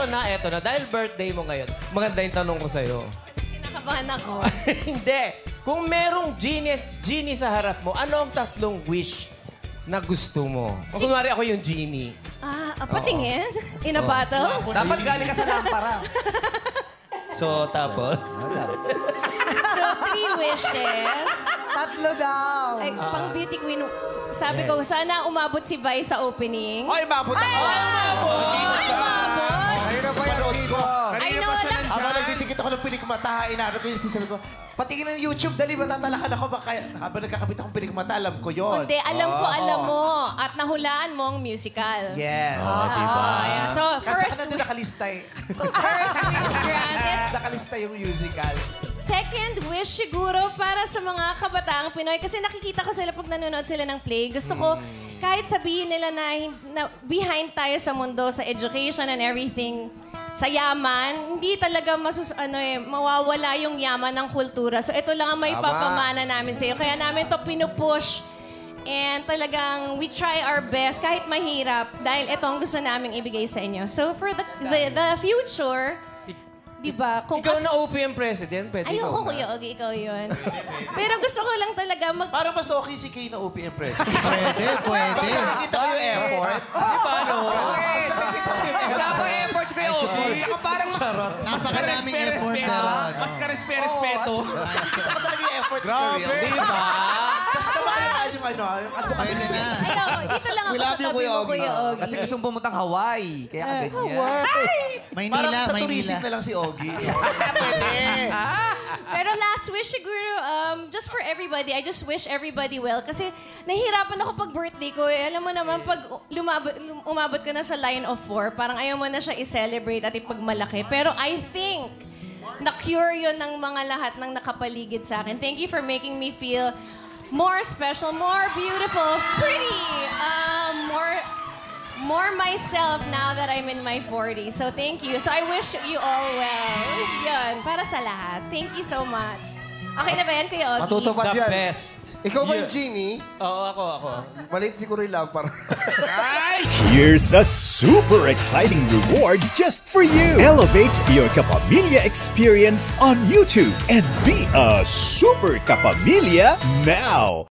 eto na. Dahil birthday mo ngayon, maganda yung tanong ko sa'yo. Kinakabahan ako. Hindi. Kung merong genie sa harap mo, ano ang 3 wish na gusto mo? O kunwari ako yung genie. Patingin? In a bottle? Dapat galing ka sa lampara. So, tapos? So, 3 wishes. 3 daw. Ay, pang beauty queen. Sabi ko, sana umabot si Vi sa opening. Ay, mabot ako. Umabot! Ayun na ba yung dito? I know na. Habang nagdidikit ako ng pilikmata, inaano ko yung sisabi ko, patingin ng YouTube, dali, matatalakan ako. Habang nagkakabit akong pilikmata, alam ko yun. Hindi, alam mo. At nahulaan mo ang musical. Yes. Yeah. So, Kasi first, ka na doon nakalista eh. first wish granted. Nakalista yung musical. Second wish siguro para sa mga kabataang Pinoy. Kasi nakikita ko sila pag nanonood sila ng play. Gusto ko, kahit sabihin nila na behind tayo sa mundo, sa education and everything, sa yaman, hindi talaga mawawala yung yaman ng kultura. So ito lang ang may papamana namin sa iyo. Kaya namin to pinupush. And talagang we try our best kahit mahirap dahil ito ang gusto naming ibigay sa inyo. So for the future, di ba? Ikaw na OPM president, pwede Ayoko, Kuya Ogie, ikaw yun. Pero gusto ko lang talaga Parang mas okay si Kay na OPM president. Pwede. Basta nakikita ko yung effort. Paano? Basta nakikita ko yung effort. Saka effort ko yung Saka parang Nasa kadaming effort na. mas karespe-respeto. Nakikita ko talaga yung effort. Grabe. Di ba? Basta naman yung advocacy. Dito lang ako sa tabi mo, Kuya Ogie. Kasi gustong pumuntang Hawaii. Kaya ka ganyan. Parang Maynila, sa tourism na lang si Ogie. Pero last wish siguro, just for everybody, I just wish everybody well. Kasi nahihirapan ako pag birthday ko. Alam mo naman, pag umabot ka na sa line of 4, parang ayaw mo na siya i-celebrate at ipagmalaki. Pero I think, na-cure yun ng mga lahat ng nakapaligid sa akin. Thank you for making me feel more special, more beautiful, pretty, more myself now that I'm in my 40s. So thank you. So I wish you all well. Yun, para sa lahat. Thank you so much. Okay na ba yan, Kuya Ogie? Matutupad The yan. best. Ikaw ba yung genie? Oo, ako. Maliit siguro yung lampara. Here's a super exciting reward just for you. Elevate your Kapamilya experience on YouTube and be a super Kapamilya now.